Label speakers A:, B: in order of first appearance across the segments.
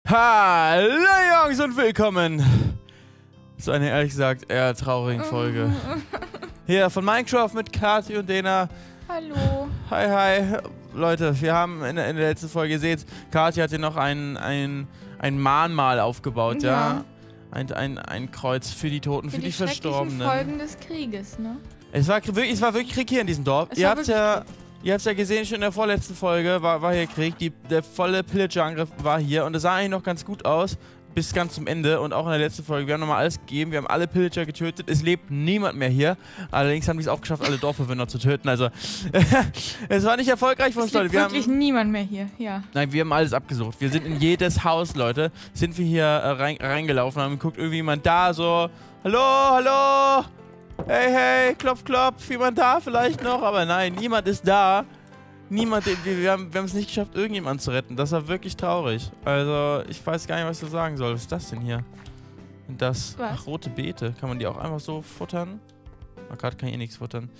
A: Hallo Jungs und willkommen zu einer ehrlich gesagt eher traurigen Folge. Hier von Minecraft mit Kati und Dena.
B: Hallo.
A: Hi, hi. Leute, wir haben in der letzten Folge, ihr seht, Kati hat hier noch ein Mahnmal aufgebaut, ja? Ein Kreuz für die Toten, für die Verstorbenen.
B: Folgen des Krieges, ne?
A: Es war wirklich Krieg hier in diesem Dorf. Ihr habt ja gesehen, schon in der vorletzten Folge war hier Krieg. Der volle Pillager-Angriff war hier und es sah eigentlich noch ganz gut aus, bis ganz zum Ende. Und auch in der letzten Folge, wir haben nochmal alles gegeben, wir haben alle Pillager getötet. Es lebt niemand mehr hier. Allerdings haben die es auch geschafft, alle Dorfbewohner zu töten. Also, es war nicht erfolgreich für uns, Leute.
B: Wir wirklich niemand mehr hier, ja.
A: Nein, wir haben alles abgesucht. Wir sind in jedes Haus, Leute, sind wir hier reingelaufen, haben geguckt, irgendwie jemand da, so, hallo, hallo. Hey, hey, klopf, klopf, jemand da vielleicht noch? Aber nein, niemand ist da. Niemand, wir haben es nicht geschafft, irgendjemanden zu retten. Das war wirklich traurig. Also, ich weiß gar nicht, was ich so sagen soll. Was ist das denn hier? Und das, ach, rote Beete. Kann man die auch einfach so futtern? Gerade kann ich eh nichts futtern.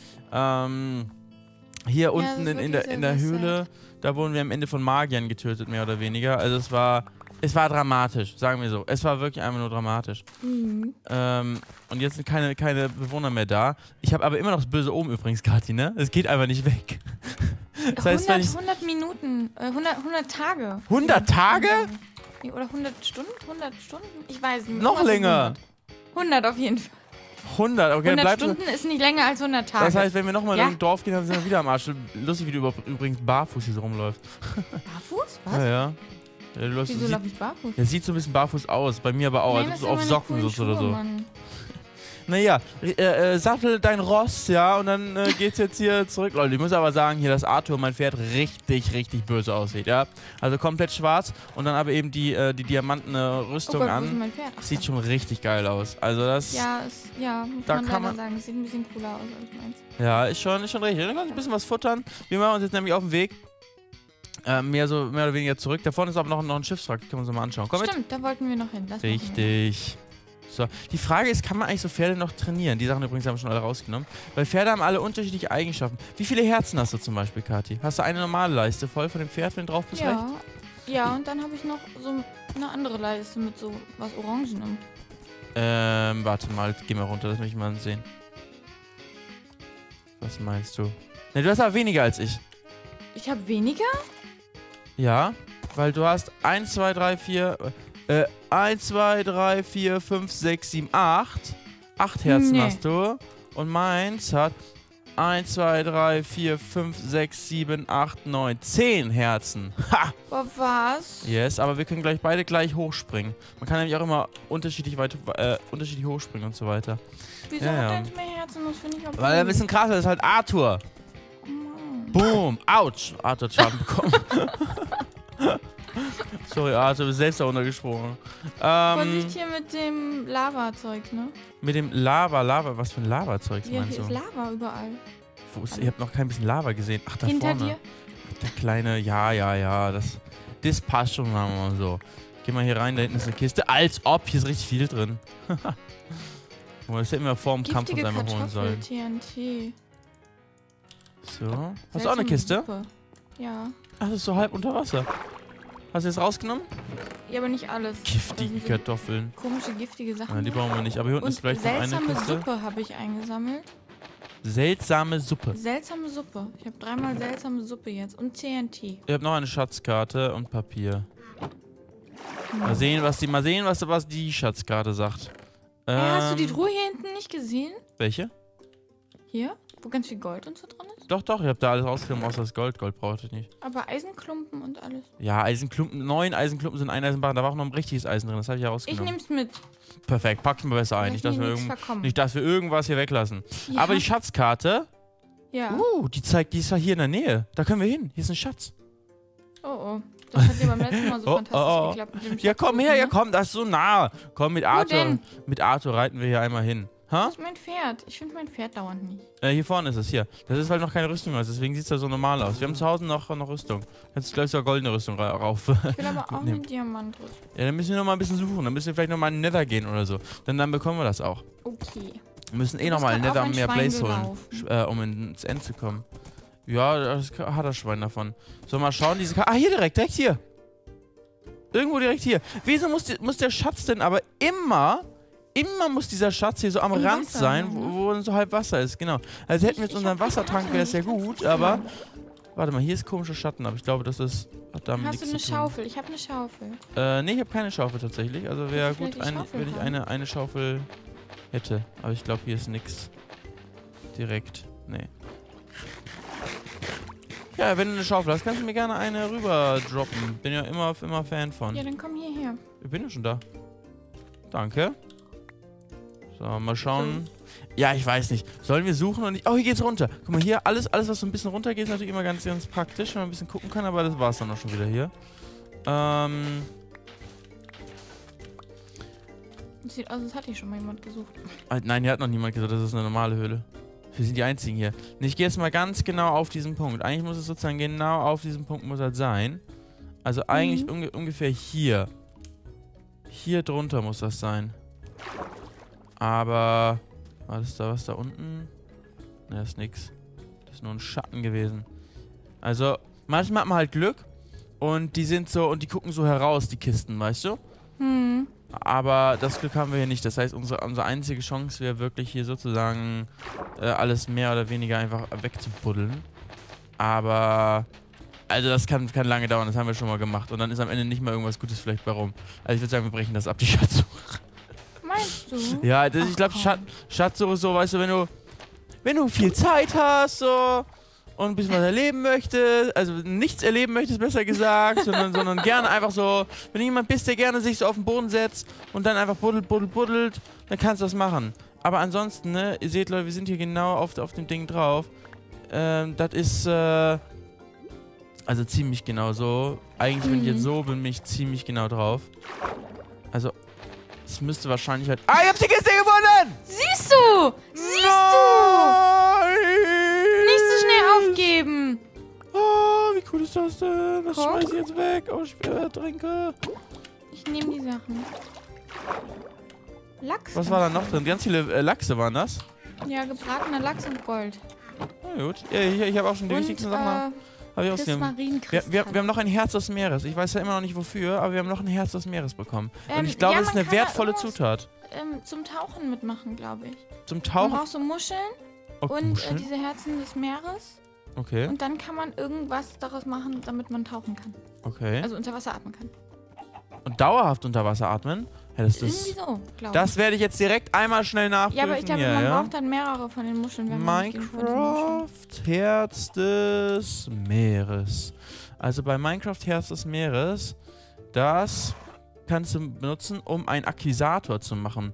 A: Hier unten in der Höhle, da wurden wir am Ende von Magiern getötet, mehr oder weniger. Also, es war dramatisch, sagen wir so. Es war wirklich einfach nur dramatisch. Mhm. Und jetzt sind keine Bewohner mehr da. Ich habe aber immer noch das böse Omen übrigens, Kathi, ne? Es geht einfach nicht weg.
B: Das heißt, 100 Minuten, 100 Tage.
A: 100 Tage?
B: Oder 100 Stunden? 100 Stunden? Ich weiß nicht.
A: Noch länger.
B: 100 auf jeden Fall.
A: 100, okay.
B: 100 Stunden ist nicht länger als 100 Tage.
A: Das heißt, wenn wir nochmal in ein Dorf gehen, dann sind wir wieder am Arsch. Lustig, wie du übrigens barfuß hier so rumläufst.
B: Barfuß? Was?
A: Ja.
B: Wieso laufe ich barfuß?
A: Der sieht so ein bisschen barfuß aus. Bei mir aber auch.
B: Nein,
A: also so auf Socken so oder so.
B: Mann.
A: Naja, sattel dein Ross, ja, und dann geht's jetzt hier zurück. Leute, ich muss aber sagen, hier, dass Arthur, mein Pferd, richtig böse aussieht, ja. Also komplett schwarz und dann aber eben die diamantene Rüstung an.
B: Wo ist mein Pferd?
A: Sieht schon richtig geil aus. Also das...
B: Ja, muss
A: da
B: man
A: kann
B: leider sagen. Das sieht ein bisschen cooler aus als meins.
A: Ja, ist schon richtig. Dann kannst du ein bisschen was futtern. Wir machen uns jetzt nämlich auf den Weg. Mehr oder weniger zurück. Da vorne ist aber noch ein Schiffswrack. Können wir uns mal anschauen. Komm mit.
B: Stimmt, da wollten wir noch hin. Das
A: richtig. So, die Frage ist, kann man eigentlich so Pferde noch trainieren? Die Sachen übrigens haben wir schon alle rausgenommen. Weil Pferde haben alle unterschiedliche Eigenschaften. Wie viele Herzen hast du zum Beispiel, Kathi? Hast du eine normale Leiste voll von dem Pferd, wenn du drauf bist?
B: Ja. Ja, und dann habe ich noch so eine andere Leiste mit so was Orangenem.
A: Warte mal, geh mal runter, lass mich mal sehen. Was meinst du? Ne, du hast aber weniger als ich.
B: Ich habe weniger?
A: Ja, weil du hast 1, 2, 3, 4... 1, 2, 3, 4, 5, 6, 7, 8. 8 Herzen hast du. Und meins hat 1, 2, 3, 4, 5, 6, 7, 8, 9, 10 Herzen. Ha!
B: Boah, was?
A: Yes, aber wir können beide gleich hochspringen. Man kann nämlich auch immer unterschiedlich hochspringen und so weiter.
B: Wieso hat eins mehr Herzen? Das finde ich auch
A: weil er ein bisschen krasser ist, das ist halt Arthur.
B: Oh Mann.
A: Boom. Autsch. Arthur hat Schaden bekommen. Sorry, Arthur, du bist selbst da runtergesprungen.
B: Vorsicht hier mit dem Lava-Zeug, ne?
A: Mit dem Lava, was für ein Lava-Zeug meinst du?
B: Hier ist Lava überall.
A: Wo ist, ich hab noch kein bisschen Lava gesehen. Ach, da
B: hinter
A: vorne.
B: Dir?
A: Der kleine, ja, das passt schon mal so. Geh mal hier rein, da hinten ist eine Kiste. Als ob, hier ist richtig viel drin. Das hätten wir vor dem Kampf uns einmal holen sollen.
B: TNT.
A: So. Hast du auch eine Kiste?
B: Suppe. Ja.
A: Ach, das ist so halb unter Wasser. Hast du jetzt rausgenommen?
B: Ja, aber nicht alles.
A: Giftige Kartoffeln.
B: Komische, giftige Sachen.
A: Ja, die brauchen wir nicht. Aber hier unten ist vielleicht noch eine Kiste.
B: Seltsame Suppe habe ich eingesammelt.
A: Seltsame Suppe.
B: Seltsame Suppe. Ich habe 3-mal seltsame Suppe jetzt. Und TNT.
A: Ich habe noch eine Schatzkarte und Papier. Mal sehen, was die Schatzkarte sagt.
B: Hast du die Truhe hier hinten nicht gesehen?
A: Welche?
B: Hier? Wo ganz viel Gold und so drin ist?
A: Doch, ich habe da alles rausgenommen, außer das Gold. Gold brauchte ich nicht.
B: Aber Eisenklumpen und alles?
A: Ja, Eisenklumpen, 9 Eisenklumpen sind ein Eisenbarren. Da war auch noch ein richtiges Eisen drin, das habe ich ja rausgenommen.
B: Ich nehm's mit.
A: Perfekt, pack's mir besser ein. Nicht, dass wir irgendwas hier weglassen. Ja. Aber die Schatzkarte, die zeigt, die ist ja hier in der Nähe. Da können wir hin. Hier ist ein Schatz.
B: Oh. Das hat ja beim letzten Mal so fantastisch geklappt mit dem Schatz.
A: Ja, komm her, komm, das ist so nah. Komm, mit Arthur. Mit Arthur reiten wir hier einmal hin.
B: Das ist mein Pferd. Ich finde mein Pferd dauernd nicht.
A: Hier vorne ist es, hier. Das ist, weil noch keine Rüstung ist, deswegen sieht es da so normal aus. Wir haben zu Hause noch Rüstung. Kannst du gleich so eine goldene Rüstung rauf.
B: Ich will aber auch eine Diamantrüstung.
A: Ja, dann müssen wir noch mal ein bisschen suchen. Dann müssen wir vielleicht noch mal in den Nether gehen oder so. Dann bekommen wir das auch.
B: Okay.
A: Wir müssen noch mal in den Nether mehr Blaze holen, um ins End zu kommen. Ja, das hat das Schwein davon. So, mal schauen, diese Karte. Ah, hier direkt hier. Irgendwo direkt hier. Wieso muss der Schatz denn aber immer muss dieser Schatz hier so am
B: Im
A: Rand
B: Wasser,
A: sein,
B: ne?
A: wo so halb Wasser ist, genau. Also hätten wir jetzt
B: Ich
A: unseren
B: hab keine
A: Wassertank,
B: Ahnung,
A: wäre es ja
B: ich kann's
A: gut,
B: nicht
A: aber...
B: sagen.
A: Warte mal, hier ist komischer Schatten, aber ich glaube, das ist... hat damit
B: Hast du eine
A: nichts zu tun.
B: Schaufel? Ich habe eine Schaufel.
A: Nee, ich habe keine Schaufel tatsächlich. Also wäre
B: Kannst du
A: gut,
B: vielleicht die Schaufel
A: wenn ich
B: haben?
A: eine Schaufel hätte. Aber ich glaube, hier ist nichts direkt. Nee. Ja, wenn du eine Schaufel hast, kannst du mir gerne eine rüber droppen. Bin ja immer Fan von.
B: Ja, dann komm hierher.
A: Ich bin ja schon da. Danke. So, mal schauen. Ja, ich weiß nicht. Sollen wir suchen und... Oh, hier geht's runter. Guck mal, hier, alles, was so ein bisschen runter geht, ist natürlich immer ganz praktisch, wenn man ein bisschen gucken kann, aber das war's dann auch schon wieder hier.
B: Sieht aus, als hat hier schon mal jemand gesucht.
A: Nein, hier hat noch niemand gesagt, das ist eine normale Höhle. Wir sind die Einzigen hier. Und ich gehe jetzt mal ganz genau auf diesen Punkt. Eigentlich muss es sozusagen genau auf diesem Punkt muss das sein. Also eigentlich ungefähr hier. Hier drunter muss das sein. Aber... War das da was da unten? Ne, das ist nix. Das ist nur ein Schatten gewesen. Also, manchmal hat man halt Glück. Und die sind so... Und die gucken so heraus, die Kisten, weißt du?
B: Hm.
A: Aber das Glück haben wir hier nicht. Das heißt, unsere einzige Chance wäre wirklich hier sozusagen alles mehr oder weniger einfach wegzubuddeln. Aber... Also das kann lange dauern, das haben wir schon mal gemacht. Und dann ist am Ende nicht mal irgendwas Gutes vielleicht bei rum. Also ich würde sagen, wir brechen das ab, die Schatzsuche.
B: Meinst du?
A: Ja, ich glaube, Schatzsuche ist so, weißt du, wenn du viel Zeit hast, so... Und ein bisschen was erleben möchtest, also nichts erleben möchtest, besser gesagt, sondern gerne einfach so, wenn du jemand bist, der gerne sich so auf den Boden setzt und dann einfach buddelt, dann kannst du das machen. Aber ansonsten, ne, ihr seht, Leute, wir sind hier genau auf dem Ding drauf. Das ist, also ziemlich genau so. Eigentlich, wenn ich jetzt so bin, bin ich ziemlich genau drauf. Also, es müsste wahrscheinlich halt... Ah, ich hab die Kiste gefunden!
B: Siehst du! Nicht so schnell aufgeben!
A: Oh, wie cool ist das denn? Das
B: Guck.
A: schmeiß ich jetzt weg. Oh, ich trinke.
B: Ich nehme die Sachen. Lachs.
A: Was war da noch drin? Ganz viele Lachse waren das.
B: Ja, gebratener Lachs und Gold.
A: Na gut. Ja, ich habe auch schon die wichtigsten Sachen. Habe ich ausgenommen. Wir haben noch ein Herz des Meeres. Ich weiß ja immer noch nicht wofür, aber wir haben noch ein Herz des Meeres bekommen. Und ich glaube,
B: ja,
A: es ist eine wertvolle Zutat.
B: Zum Tauchen mitmachen, glaube ich.
A: Zum
B: Man
A: Tauchen?
B: braucht so Muscheln und diese Herzen des Meeres.
A: Okay.
B: Und dann kann man irgendwas daraus machen, damit man tauchen kann.
A: Okay.
B: Also unter Wasser atmen kann.
A: Und dauerhaft unter Wasser atmen? Ja,
B: Irgendwie so, glaube ich.
A: das werde ich jetzt direkt einmal schnell nachprüfen.
B: Ja, aber ich glaube,
A: hier,
B: man
A: ja?
B: braucht dann mehrere von den Muscheln. Wenn man nicht genug von diesen Muscheln-
A: Minecraft Herz des Meeres. Also bei Minecraft Herz des Meeres, das kannst du benutzen, um einen Akquisator zu machen.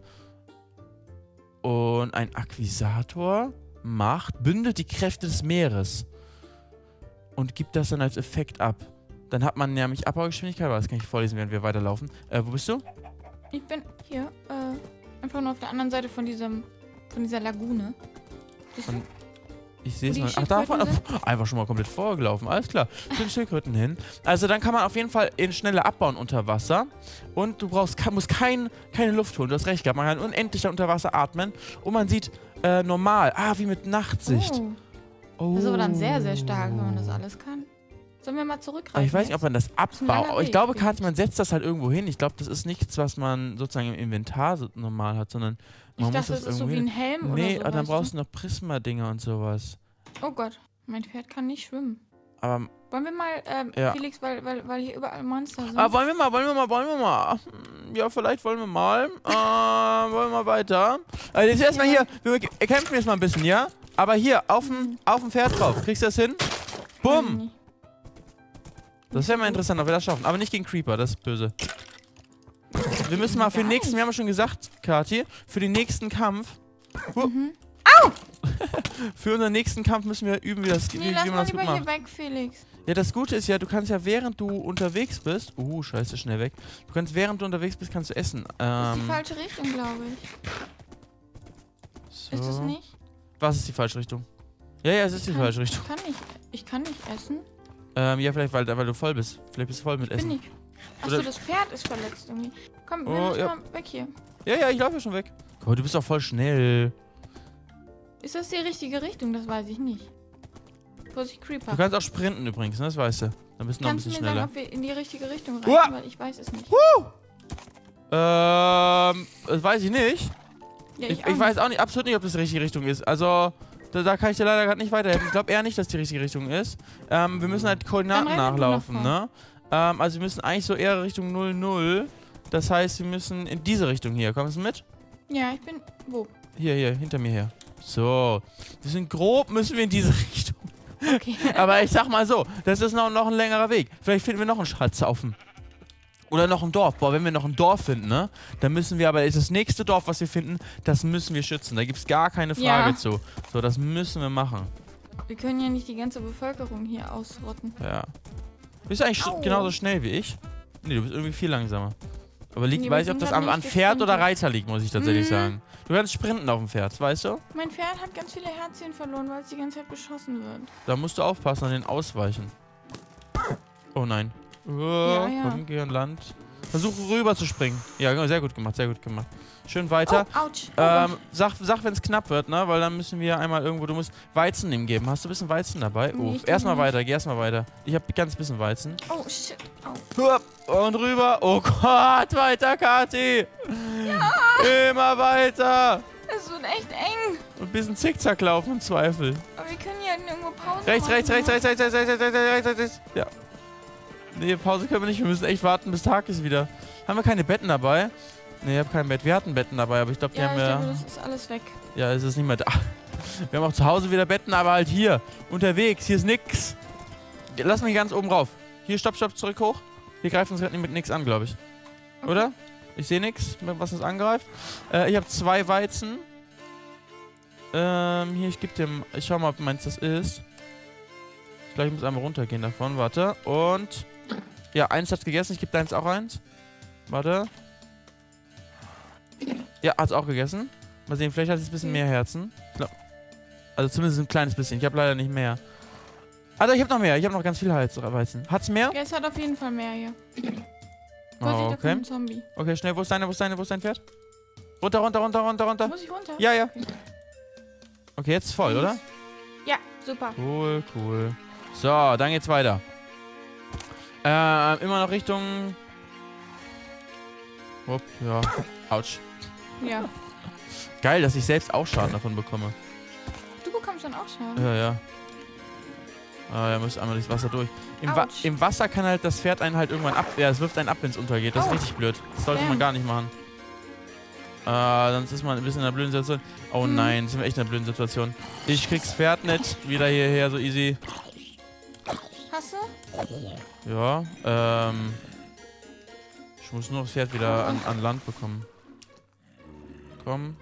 A: Und ein Akquisator bündelt die Kräfte des Meeres. Und gibt das dann als Effekt ab. Dann hat man nämlich Abbaugeschwindigkeit, aber das kann ich vorlesen, während wir weiterlaufen. Wo bist du?
B: Ich bin hier, einfach nur auf der anderen Seite von dieser Lagune. Siehst du?
A: Ich sehe es
B: Wo
A: noch
B: die
A: nicht. Ach, da vorne.
B: Schildkröten
A: Einfach schon mal komplett vorgelaufen. Alles klar. Zu den Schildkröten hin. Also dann kann man auf jeden Fall schneller abbauen unter Wasser. Und du musst keine Luft holen. Du hast recht gehabt. Man kann unendlich da unter Wasser atmen. Und man sieht normal. Wie mit Nachtsicht.
B: Das ist aber dann sehr, sehr stark, wenn man das alles kann. Sollen wir mal zurückreisen?
A: Aber ich weiß nicht, ob man das
B: ein langer
A: abbaut. Ich
B: Weg,
A: glaube,
B: finde ich.
A: man setzt das halt irgendwo hin. Ich glaube, das ist nichts, was man sozusagen im Inventar normal hat, sondern man
B: Ich
A: muss
B: dachte,
A: das
B: das ist
A: irgendwo
B: so wie
A: hin.
B: ein Helm oder
A: Nee,
B: so.
A: aber dann
B: weißt
A: brauchst du noch Prisma-Dinger und sowas.
B: Oh Gott, mein Pferd kann nicht schwimmen.
A: Aber
B: Wollen wir mal,
A: ja.
B: Felix, weil hier überall Monster sind.
A: wollen wir mal. Ja, vielleicht wollen wir mal. Wollen wir mal weiter. Also jetzt erstmal hier, wir kämpfen jetzt mal ein bisschen, ja? Aber hier, auf dem Pferd drauf. Kriegst du das hin? Bumm! Das wäre mal interessant, ob wir das schaffen. Aber nicht gegen Creeper, das ist böse. Wir müssen mal für den nächsten, wir haben ja schon gesagt, Kathi, für den nächsten Kampf.
B: Au!
A: Für unseren nächsten Kampf müssen wir üben, wie
B: Nee, lass
A: man
B: mal
A: das gut
B: lieber
A: macht.
B: hier weg, Felix.
A: Ja, das Gute ist ja, du kannst ja während du unterwegs bist... scheiße, schnell weg. Du kannst während du unterwegs bist, kannst du essen.
B: Das ist die falsche Richtung, glaube ich.
A: So.
B: Ist es nicht?
A: Was ist die falsche Richtung? Ja, es ist die falsche Richtung.
B: Ich kann nicht essen.
A: Ja, vielleicht, weil du voll bist. Vielleicht bist du voll mit
B: Bin
A: Essen.
B: ich. Achso, das Pferd ist verletzt irgendwie. Komm, wir müssen mal weg hier.
A: Ja, ich laufe ja schon weg. Oh, du bist doch voll schnell.
B: Ist das die richtige Richtung? Das weiß ich nicht. Vorsicht, Creeper.
A: Du kannst auch sprinten übrigens, ne? Das weißt du. Dann bist du noch ein
B: Kannst du
A: bisschen
B: mir
A: schneller.
B: sagen, ob wir in die richtige Richtung reiten? Weil ich weiß es nicht.
A: Das weiß ich nicht.
B: Ja,
A: Ich weiß auch nicht, absolut nicht, ob das die richtige Richtung ist. Also, da kann ich dir leider gerade nicht weiterhelfen. Ich glaube eher nicht, dass die richtige Richtung ist. Wir müssen halt Koordinaten
B: Dann rennen wir
A: nachlaufen,
B: nach
A: ne? Also, wir müssen eigentlich so eher Richtung 00. Das heißt, wir müssen in diese Richtung hier. Kommst du mit?
B: Ja, ich bin... Wo?
A: Hier, hinter mir her. So. Wir sind grob, müssen wir in diese Richtung.
B: Okay.
A: Aber ich sag mal so, das ist noch ein längerer Weg. Vielleicht finden wir noch einen Schatzhaufen. Oder noch ein Dorf. Boah, wenn wir noch ein Dorf finden, ne? Dann müssen wir aber, das nächste Dorf, was wir finden, das müssen wir schützen. Da gibt es gar keine Frage zu. So, das müssen wir machen.
B: Wir können ja nicht die ganze Bevölkerung hier ausrotten.
A: Ja. Bist du eigentlich genauso schnell wie ich? Nee, du bist irgendwie viel langsamer. Aber weiß ich, ob das an Pferd oder Reiter liegt, muss ich tatsächlich sagen. Du kannst sprinten auf dem Pferd, weißt du?
B: Mein Pferd hat ganz viele Herzchen verloren, weil es die ganze Zeit beschossen wird.
A: Da musst du aufpassen, an den ausweichen. Oh nein.
B: Ja.
A: Komm, geh an Land. Versuche rüber zu springen. Ja, sehr gut gemacht, sehr gut gemacht. Schön weiter.
B: Oh, ouch.
A: Sag wenn es knapp wird, ne? Weil dann müssen wir einmal irgendwo, du musst Weizen ihm geben. Hast du ein bisschen Weizen dabei?
B: Nee,
A: erstmal weiter, geh erstmal weiter. Ich habe ganz bisschen Weizen.
B: Oh, shit.
A: Und rüber. Oh Gott, weiter, Kathi. Ja. Immer weiter.
B: Es wird echt eng.
A: Und ein bisschen zickzack laufen im Zweifel.
B: Aber wir können ja irgendwo Pause
A: Rechts.
B: machen.
A: Rechts. Ja. Nee, Pause können wir nicht. Wir müssen echt warten, bis Tag ist wieder. Haben wir keine Betten dabei? Nee, ich habe kein Bett. Wir hatten Betten dabei, aber ich glaube, die haben wir...
B: Ja, ich glaube, das ist alles weg.
A: Ja, es ist nicht mehr da. Wir haben auch zu Hause wieder Betten, aber halt hier. Unterwegs. Hier ist nix. Lass mich ganz oben rauf. Hier, stopp, zurück hoch. Wir greifen uns gerade mit nichts an, glaube ich.
B: Okay.
A: Oder? Ich sehe nichts, was uns angreift. Ich habe 2 Weizen. Hier, ich gebe dem... Ich schau mal, ob meins das ist. Ich glaube, ich muss einmal runtergehen davon. Warte. Und... Ja, 1 hat's gegessen. Ich gebe deins auch 1. Warte. Ja, hat's auch gegessen. Mal sehen, vielleicht hat es ein bisschen mehr Herzen. Also zumindest ein kleines bisschen. Ich habe leider nicht mehr. Also ich habe noch mehr. Ich habe noch ganz viel Weizen. Hat's mehr?
B: Ja, es hat auf jeden Fall mehr hier.
A: Oh,
B: Da kommt
A: okay.
B: ein Zombie.
A: Okay, schnell. Wo ist dein Pferd? Runter.
B: Muss ich runter?
A: Ja. Okay, jetzt ist voll, oder?
B: Ja, super.
A: Cool. So, dann geht's weiter. Immer noch Richtung... Hopp, ja. Autsch.
B: Ja.
A: Geil, dass ich selbst auch Schaden davon bekomme.
B: Du bekommst dann auch Schaden.
A: Ja. Er muss einmal durchs Wasser durch.
B: Autsch.
A: Im Wasser kann halt das Pferd einen halt irgendwann ab... Ja, es wirft einen ab, wenn es untergeht. Das ist richtig blöd. Das sollte man gar nicht machen. Sonst ist man ein bisschen in einer blöden Situation. Oh nein, sind wir echt in einer blöden Situation. Ich krieg's Pferd nicht. Wieder hierher, so easy.
B: Hast du?
A: Ja, ich muss nur das Pferd wieder an Land bekommen. Komm.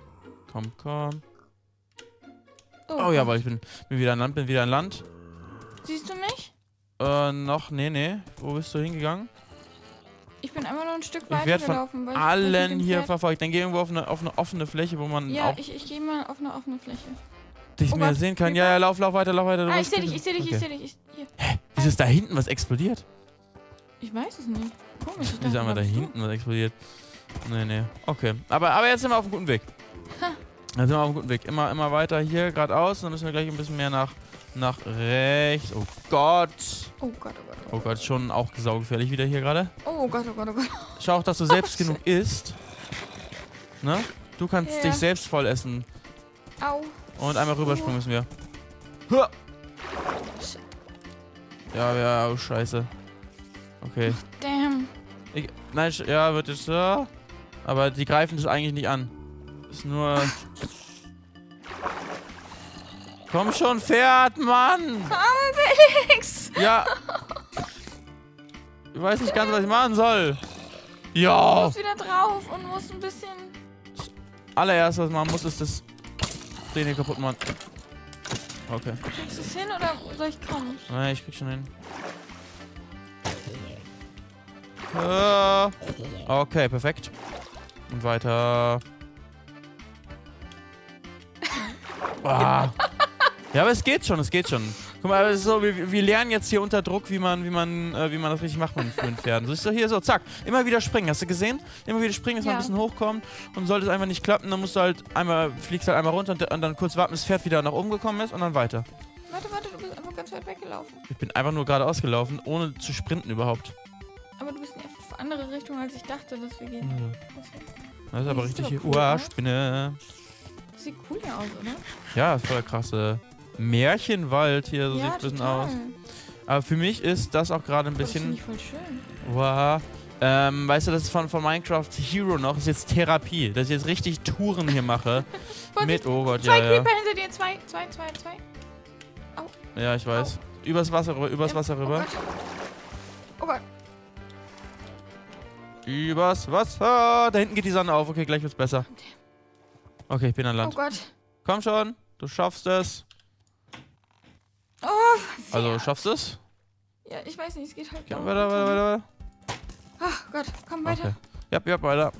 A: Oh jawohl, ich bin wieder an Land,
B: Siehst du mich?
A: Noch, nee. Wo bist du hingegangen?
B: Ich bin einmal noch ein Stück
A: Ich
B: weiter
A: werde
B: gelaufen.
A: von allen hier verfolgt. Dann geh irgendwo auf eine offene Fläche, wo man
B: Ja,
A: auch
B: ich gehe mal auf eine offene Fläche.
A: dich mehr
B: Gott,
A: sehen kann. Ja, lauf weiter.
B: Ah, ich sehe dich.
A: Okay.
B: Hier.
A: Wieso ist da hinten was explodiert?
B: Ich weiß es nicht. Komisch. Ich
A: Wieso
B: dachte,
A: haben wir da
B: bist du?
A: hinten was explodiert? Nee. Okay. Aber jetzt sind wir auf einem guten Weg. Immer weiter hier geradeaus. Dann müssen wir gleich ein bisschen mehr nach rechts. Oh Gott. Oh Gott, schon auch saugefährlich wieder hier gerade.
B: Oh Gott.
A: Schau auch, dass du selbst genug isst. Ne? Du kannst dich selbst voll essen.
B: Au.
A: Und einmal rüberspringen müssen wir. Huah. Ja, oh Scheiße. Okay.
B: Damn.
A: Nein, ja, wird es so. Aber die greifen das eigentlich nicht an. Ist nur... Komm schon, Pferd, Mann!
B: Komm, Felix!
A: Ja. Ich weiß nicht ganz, was ich machen soll.
B: Du
A: Ja.
B: musst wieder drauf und musst ein bisschen...
A: Allererst, was man muss, ist das den hier kaputt machen. Okay.
B: Kriegst du es hin oder soll ich kommen?
A: Nein, ich krieg schon hin. Okay, perfekt. Und weiter. Ah. Ja, aber es geht schon. Guck mal, es ist so, wir lernen jetzt hier unter Druck, wie man das richtig macht mit den Pferden. So ist doch hier so, zack, immer wieder springen. Hast du gesehen? Immer wieder springen, dass man ein bisschen hochkommt. Und sollte es einfach nicht klappen, dann musst du halt fliegst halt einmal runter und dann kurz warten, bis das Pferd wieder nach oben gekommen ist und dann weiter.
B: Warte, du bist einfach ganz weit weggelaufen.
A: Ich bin einfach nur geradeaus gelaufen, ohne zu sprinten überhaupt.
B: Aber du bist in eine andere Richtung, als ich dachte, dass wir gehen.
A: Ja. Das ist aber
B: Das
A: richtig
B: ist
A: hier.
B: aber cool, oder?
A: Spinne.
B: Das sieht cool hier aus, oder?
A: Ja, ist voll der krasse Märchenwald hier, so sieht es ein bisschen aus. Aber für mich ist das auch gerade ein
B: Das finde
A: bisschen...
B: ich voll schön.
A: Wow. Weißt du, das ist von Minecraft Hero noch, ist jetzt Therapie, dass ich jetzt richtig Touren hier mache. Mit, oh Gott,
B: Zwei
A: ja.
B: Creeper hinter dir, zwei.
A: Ja, ich weiß. Übers Wasser rüber, übers Wasser rüber.
B: Oh Gott.
A: Übers Wasser. Da hinten geht die Sonne auf. Okay, gleich wird's besser. Okay, ich bin an
B: Oh
A: Land.
B: Gott.
A: Komm schon, du schaffst es.
B: Oh,
A: Also, schaffst du es?
B: ja, ich weiß nicht, es geht halt.
A: Ja, weiter.
B: Ach Gott, komm weiter.
A: Okay. Ja, weiter.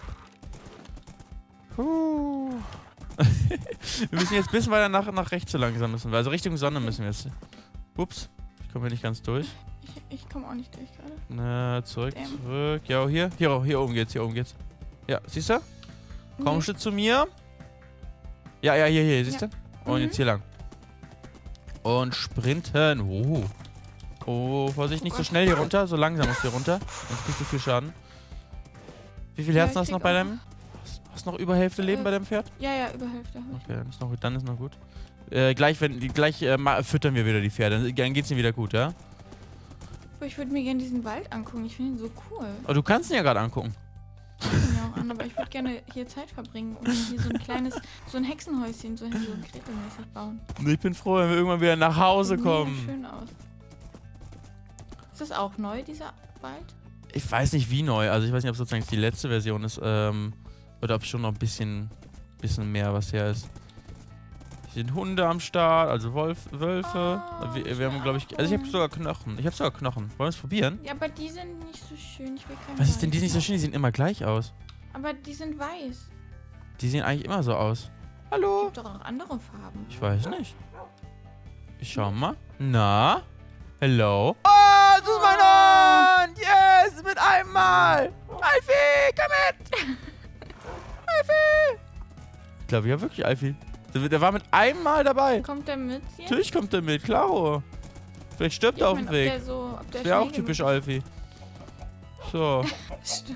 A: Wir müssen jetzt ein bisschen weiter nach rechts so langsam müssen wir. Also Richtung Sonne müssen wir jetzt. Ups, ich komme hier nicht ganz durch.
B: Ich komme auch nicht durch gerade.
A: Na, zurück.
B: Damn.
A: Ja, hier oben geht's, Ja, siehst du? Kommst du zu mir? Ja, hier, siehst du? Und jetzt hier lang. Und sprinten. Oh, Vorsicht, nicht so schnell hier runter. So langsam musst du hier runter. Sonst kriegst du viel Schaden. Wie viel Herzen hast du noch bei deinem? Hast du noch über Hälfte Leben bei deinem Pferd?
B: Ja, über Hälfte.
A: Okay, dann ist noch gut. Gleich füttern wir wieder die Pferde. Dann geht's ihnen wieder gut, ja?
B: Aber ich würde mir gerne diesen Wald angucken. Ich finde ihn so cool.
A: Aber du kannst ihn ja gerade angucken.
B: Ich gucke ihn ja auch an, aber ich würde gerne hier Zeit verbringen und hier so ein kleines, so ein Hexenhäuschen, so kretelmäßig bauen.
A: Ich bin froh, wenn wir irgendwann wieder nach Hause kommen.
B: Sieht schön aus. Ist das auch neu, dieser Wald?
A: Ich weiß nicht, wie neu. Also ich weiß nicht, ob es sozusagen die letzte Version ist, oder ob schon noch ein bisschen mehr was her ist. Hier sind Hunde am Start, also Wölfe.
B: Oh,
A: wir haben, glaube ich... Also ich habe sogar Knochen. Wollen wir es probieren?
B: Ja, aber die sind nicht so schön. Ich will keine
A: Was ist denn, die
B: weißen.
A: sind nicht so schön? Die sehen immer gleich aus.
B: Aber die sind weiß.
A: Die sehen eigentlich immer so aus. Hallo?
B: Es gibt doch auch andere Farben.
A: Ich weiß nicht. Ich schau mal. Na? Hello? Oh, das ist mein Hund! Yes! Mit einem Mal! Alfie, komm mit! Alfie! Ich glaube, ich habe wirklich Alfie. Der war mit einem Mal dabei.
B: Kommt der mit jetzt?
A: Natürlich kommt der mit, klaro. Vielleicht stirbt er auf dem Weg. Das wäre auch typisch Alfie. So.
B: Stimmt.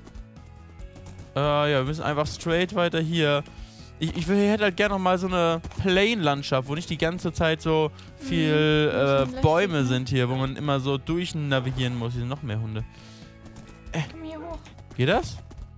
A: Ja, wir müssen einfach straight weiter hier. Ich hätte halt gerne noch mal so eine Plain-Landschaft, wo nicht die ganze Zeit so viel Bäume sind hier, wo man immer so durchnavigieren muss. Hier sind noch mehr Hunde.
B: Komm hier hoch.
A: Geht das?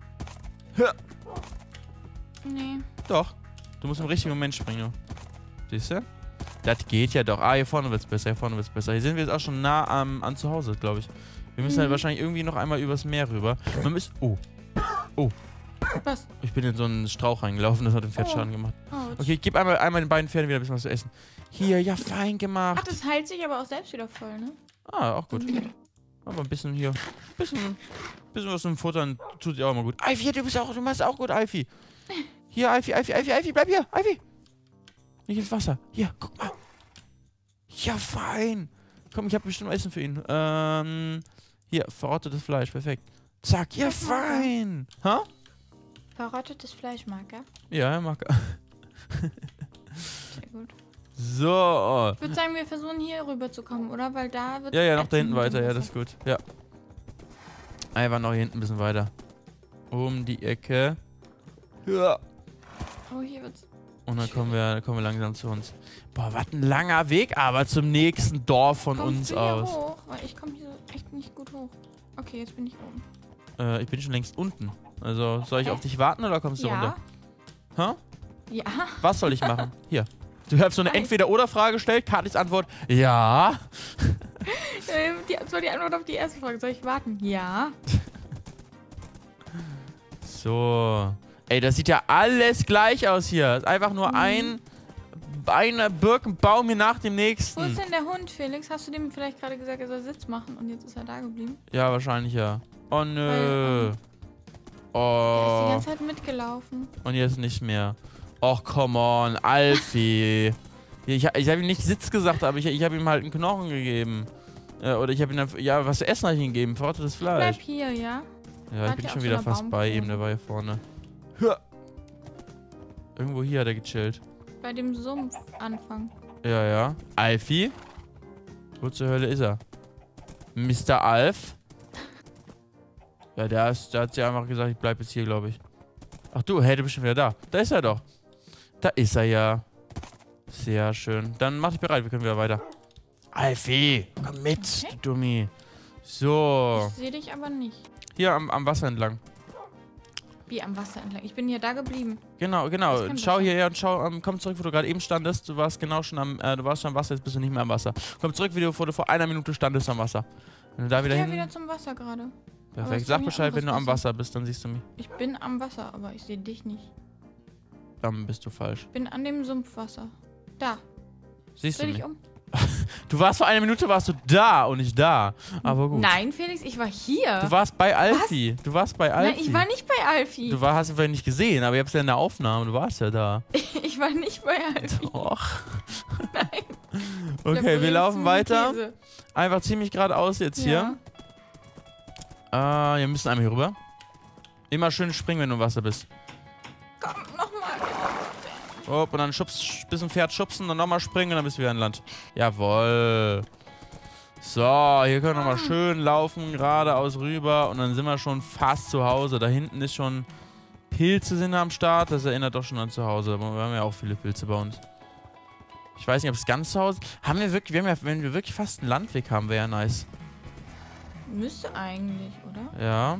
B: Nee.
A: Doch. Du musst im richtigen Moment springen. Siehst du? Das geht ja doch. Ah, hier vorne wird's besser, Hier sind wir jetzt auch schon nah an zu Hause, glaube ich. Wir müssen halt wahrscheinlich irgendwie noch einmal übers Meer rüber. Man müsste... Oh.
B: Was?
A: Ich bin in so einen Strauch reingelaufen, das hat dem Pferd Schaden gemacht.
B: Ouch.
A: Okay, ich gebe einmal den beiden Pferden wieder ein bisschen was zu essen. Hier, ja, fein gemacht.
B: Ach, das heilt sich aber auch selbst wieder voll, ne?
A: Ah, auch gut. Aber ein bisschen hier. Bisschen was zum Futtern tut sich auch immer gut. Alfie, du machst auch gut, Alfie. Hier, Alfie, bleib hier, Alfie. Nicht ins Wasser. Hier, guck mal. Ja, fein. Komm, ich habe bestimmt Essen für ihn. Hier, verrottetes Fleisch, perfekt. Zack, ja, fein. Ha?
B: Verrottetes Fleisch, mag er?
A: Ja, er mag er.
B: Sehr gut.
A: So.
B: Ich würde sagen, wir versuchen hier rüber zu kommen, oder? Weil da wird...
A: Ja, noch da hinten
B: ätzend mit
A: weiter,
B: dem
A: ja, das ist gut. Ja. Einfach noch hier hinten ein bisschen weiter. Um die Ecke. Ja.
B: Oh, hier wird's...
A: Und dann kommen wir langsam zu uns. Boah, was ein langer Weg, aber zum nächsten Dorf von uns
B: Kommst du hier
A: aus.
B: hoch? Weil ich komme hier echt nicht gut hoch. Okay, jetzt bin ich oben.
A: Ich bin schon längst unten. Also, soll ich auf dich warten oder kommst du runter? Hä?
B: Ja.
A: Was soll ich machen? Hier. Du hast so eine Entweder-Oder-Frage gestellt. Katis Antwort, ja.
B: Das war die Antwort auf die erste Frage. Soll ich warten? Ja.
A: So. Ey, das sieht ja alles gleich aus hier. Ist einfach nur ein Birkenbaum hier nach dem nächsten.
B: Wo ist denn der Hund, Felix? Hast du dem vielleicht gerade gesagt, er soll Sitz machen und jetzt ist er da geblieben?
A: Ja, wahrscheinlich ja. Oh nö.
B: Er ist die
A: Oh.
B: ganze Zeit mitgelaufen.
A: Und jetzt nicht mehr. Och, come on, Alfie. Ich habe ihm nicht Sitz gesagt, aber ich habe ihm halt einen Knochen gegeben. Oder ich habe ihm dann, ja, was zu essen habe ich ihm gegeben. Verrottetes Fleisch.
B: Bleib hier, ja?
A: Ja, ich bin schon wieder fast bei ihm, der war hier vorne. Irgendwo hier hat er gechillt.
B: Bei dem Sumpf anfangen.
A: Ja, ja. Alfie? Wo zur Hölle ist er? Mr. Alf? Ja, der hat ja einfach gesagt, ich bleib jetzt hier, glaube ich. Ach du, hey, du bist schon wieder da. Da ist er doch. Da ist er ja. Sehr schön. Dann mach dich bereit, wir können wieder weiter. Alfie, komm mit,
B: Okay.
A: du Dummi. So.
B: Ich sehe dich aber nicht.
A: Hier am Wasser entlang.
B: Wie am Wasser entlang. Ich bin hier da geblieben.
A: Genau.
B: Das kann
A: Schau
B: Wasser.
A: hierher und schau, komm zurück, wo du gerade eben standest. Du warst genau schon du warst schon am Wasser, jetzt bist du nicht mehr am Wasser. Komm zurück, wo du vor einer Minute standest am Wasser. Wenn du da wieder
B: Ich
A: hin...
B: gehe wieder zum Wasser gerade. Aber
A: Perfekt.
B: es
A: Sag
B: kann ja
A: Bescheid, wenn du am
B: anderes
A: Wasser bist, dann siehst du mich.
B: Ich bin am Wasser, aber ich sehe dich nicht.
A: Dann bist du falsch.
B: Ich bin an dem Sumpfwasser. Da.
A: Siehst du
B: Dreh
A: mich?
B: dich um.
A: Du warst vor einer Minute warst du da und nicht da. Aber gut.
B: Nein, Felix, ich war hier.
A: Du warst bei Alfie. Du warst bei Alfie.
B: Nein, ich war nicht bei Alfie.
A: Hast du vielleicht nicht gesehen, aber ich hab's ja in der Aufnahme. Du warst ja da.
B: Ich war nicht bei Alfie.
A: Doch.
B: Nein.
A: Okay, wir laufen weiter. Einfach ziemlich geradeaus jetzt hier. Wir müssen einmal hier rüber. Immer schön springen, wenn du im Wasser bist.
B: Komm, nochmal.
A: Und dann bisschen Pferd schubsen, dann nochmal springen und dann bist du wieder an Land. Jawohl. So, hier können wir nochmal schön laufen, geradeaus rüber und dann sind wir schon fast zu Hause. Da hinten ist schon Pilze sind am Start, das erinnert doch schon an zu Hause. Wir haben ja auch viele Pilze bei uns. Ich weiß nicht, ob es ganz zu Hause... wenn wir wirklich fast einen Landweg haben, wäre ja nice.
B: Müsste eigentlich, oder?
A: Ja.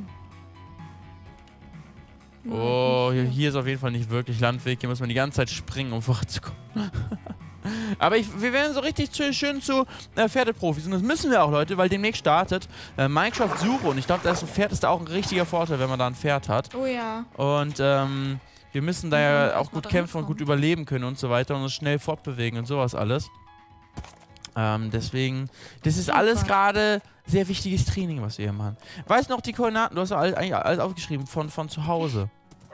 A: Oh, hier ist auf jeden Fall nicht wirklich Landweg. Hier muss man die ganze Zeit springen, um vorzukommen. Aber wir werden so richtig schön zu Pferdeprofis. Und das müssen wir auch, Leute, weil demnächst startet Minecraft-Suche. Und ich glaube, das Pferd ist da auch ein richtiger Vorteil, wenn man da ein Pferd hat.
B: Oh ja.
A: Und wir müssen da ja auch gut kämpfen und gut überleben können und so weiter. Und uns schnell fortbewegen und sowas alles. Deswegen, das ist alles gerade sehr wichtiges Training, was wir hier machen. Weißt du noch die Koordinaten? Du hast ja eigentlich alles aufgeschrieben von zu Hause.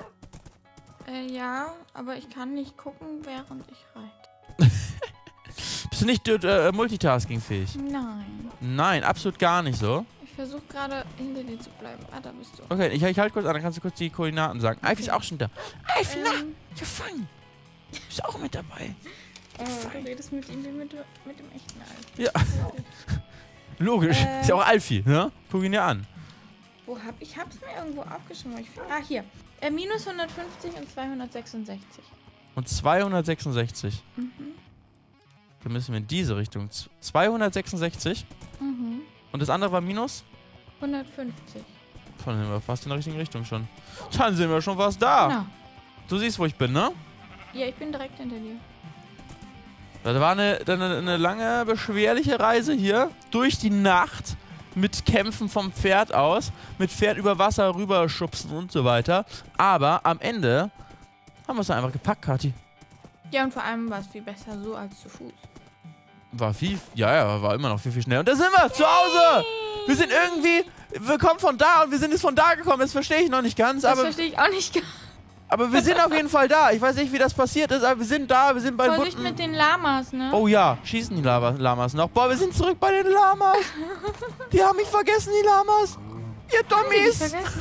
B: Ja, aber ich kann nicht gucken, während ich reite.
A: Bist du nicht multitaskingfähig?
B: Nein.
A: Nein, absolut gar nicht so.
B: Ich versuche gerade hinter dir zu bleiben. Ah, da bist du.
A: Okay, ich halte kurz an, dann kannst du kurz die Koordinaten sagen. Alfie ist auch schon da. Alfie, na, gefangen. Ist auch mit dabei.
B: Du redest mit ihm wie mit dem echten Alfie.
A: Ja. Logisch. Ist ja auch Alfie, ne? Guck ihn dir an.
B: Wo ich hab's mir irgendwo aufgeschrieben. Hier. Minus 150 und 266.
A: Und 266.
B: Mhm.
A: Dann müssen wir in diese Richtung. 266.
B: Mhm.
A: Und das andere war minus?
B: 150.
A: Dann sind wir fast in der richtigen Richtung schon. Dann sind wir schon fast da.
B: Na.
A: Du siehst, wo ich bin, ne?
B: Ja, ich bin direkt hinter dir.
A: Das war eine lange, beschwerliche Reise hier. Durch die Nacht. Mit Kämpfen vom Pferd aus. Mit Pferd über Wasser rüberschubsen und so weiter. Aber am Ende haben wir es einfach gepackt, Kathi.
B: Ja, und vor allem war es viel besser so als zu Fuß.
A: War immer noch viel schneller. Und da sind wir, zu Hause! Wir sind irgendwie, wir kommen von da und wir sind jetzt von da gekommen. Das verstehe ich noch nicht ganz.
B: Das verstehe ich auch nicht ganz.
A: Aber wir sind auf jeden Fall da. Ich weiß nicht, wie das passiert ist, aber wir sind da. Wir sind bei
B: Vorsicht mit den Lamas, ne?
A: Oh ja, schießen die Lamas noch. Boah, wir sind zurück bei den Lamas. Die haben mich vergessen, die Lamas. Ihr Dummies.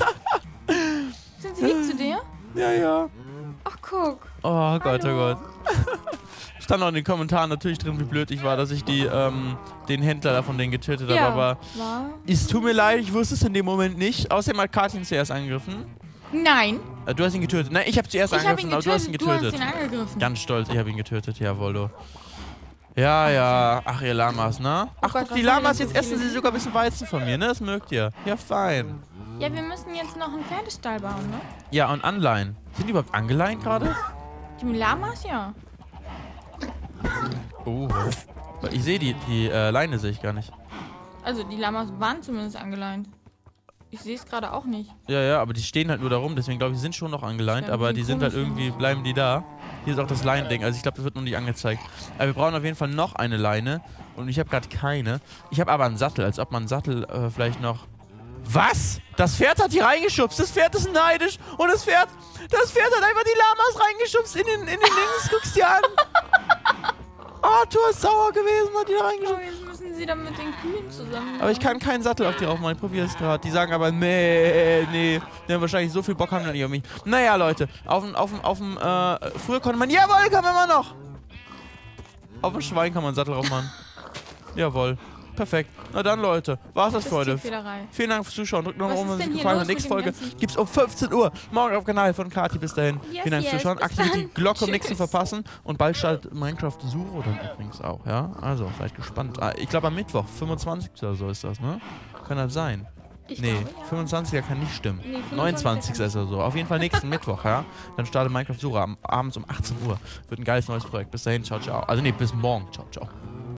B: Sind sie lieb zu dir?
A: Ja, ja.
B: Ach, guck.
A: Oh Gott,
B: Hallo.
A: oh Gott. Stand auch in den Kommentaren natürlich drin, wie blöd ich war, dass ich den Händler da von denen getötet habe. Aber es tut mir leid, ich wusste es in dem Moment nicht. Außerdem hat Kathi ihn zuerst angegriffen.
B: Nein.
A: Du hast ihn getötet. Nein, ich habe zuerst angegriffen, aber du hast ihn getötet.
B: Du hast ihn angegriffen.
A: Ganz stolz, ich habe ihn getötet, jawohl, du. Ja, ja. Ach, ihr Lamas, ne? Ach,
B: Gott,
A: guck, die
B: was
A: Lamas,
B: haben wir
A: jetzt
B: denn so
A: essen sie
B: viele?
A: sogar ein bisschen Weizen von mir, ne? Das mögt ihr. Ja, fein.
B: Ja, wir müssen jetzt noch einen Pferdestall bauen, ne?
A: Ja, und anleihen. Sind die überhaupt angeleint gerade?
B: Die Lamas, ja.
A: Oh. Ich sehe die Leine sehe ich gar nicht.
B: Also, die Lamas waren zumindest angeleint. Ich sehe es gerade auch nicht.
A: Ja, ja, aber die stehen halt nur da rum, deswegen glaube ich, die sind schon noch angeleint,
B: Ja,
A: aber
B: wie
A: die sind halt
B: komisch,
A: irgendwie, bleiben die da. Hier ist auch das Leinending, also ich glaube, das wird noch nicht angezeigt. Aber wir brauchen auf jeden Fall noch eine Leine und ich habe gerade keine. Ich habe aber einen Sattel, als ob man einen Sattel vielleicht noch... Was? Das Pferd hat hier reingeschubst, das Pferd ist neidisch und das Pferd hat einfach die Lamas reingeschubst in den Dings, guck's dir an. Arthur ist sauer gewesen, hat die da reingeschubst.
B: Oh, jetzt müssen sie dann mit den Kühen zusammen.
A: Aber ich kann keinen Sattel auf die rauf machen, ich probiere es gerade. Die sagen aber, nee. Die haben wahrscheinlich so viel Bock, haben die nicht auf mich. Naja, Leute, früher konnte man, jawohl, kann man immer noch. Auf ein Schwein kann man einen Sattel drauf machen. Jawohl. Perfekt. Na dann, Leute. War's das für heute. Vielen Dank fürs Zuschauen. Drückt nochmal rum, wenn es euch gefallen hat. Nächste Folge gibt's um 15 Uhr. Morgen auf dem Kanal von Kati. Bis dahin. Vielen Dank fürs Zuschauen. Aktiviert die Glocke, um nichts zu verpassen. Und bald startet Minecraft Suro dann übrigens auch, ja? Also, seid gespannt. Ich glaube am Mittwoch, 25. oder so ist das, ne? Kann das sein? Nee, 25er kann nicht stimmen. Nee, 29. ist er so. Auf jeden Fall nächsten Mittwoch, ja? Dann startet Minecraft Suro abends um 18 Uhr. Wird ein geiles neues Projekt. Bis dahin, ciao, ciao. Also nee, bis morgen. Ciao, ciao.